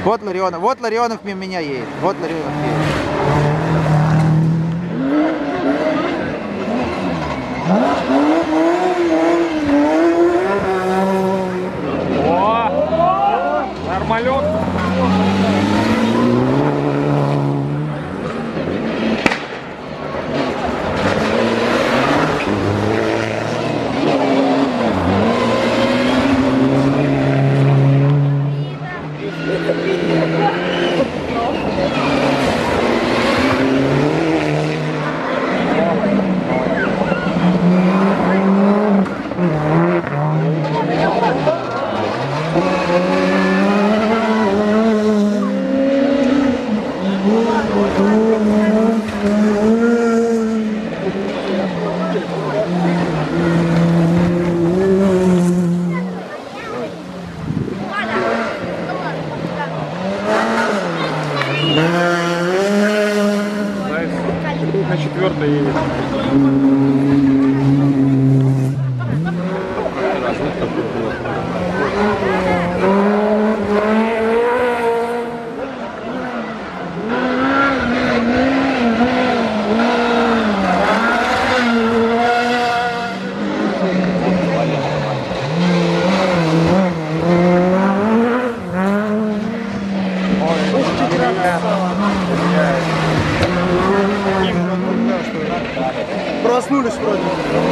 Вот Ларионов мимо меня едет. Вот Ларионов едет. О! Нормалек. На 4-й едет. Проснулись вроде.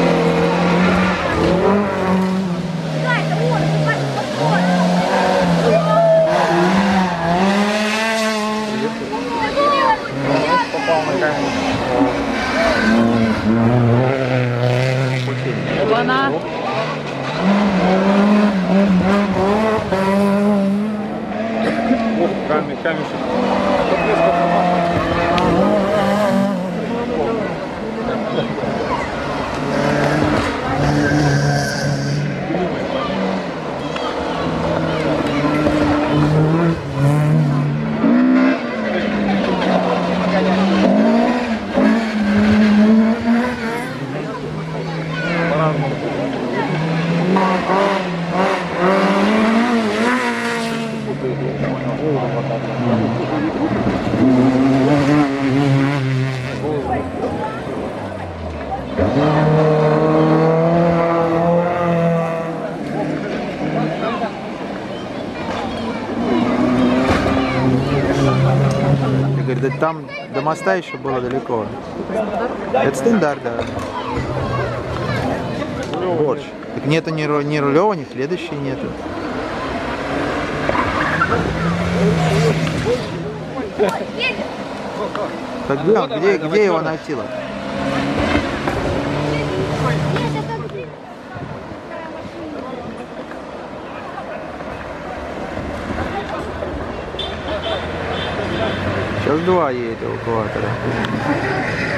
Попал на камеру. Она. Ох, камешек. Говорит, да там до моста еще было далеко. Это стандарт, да. Борщ. Так нету ни Рулева, ни следующей нету. Так где он? Где его найти-то? Сейчас два едет эвакуатора.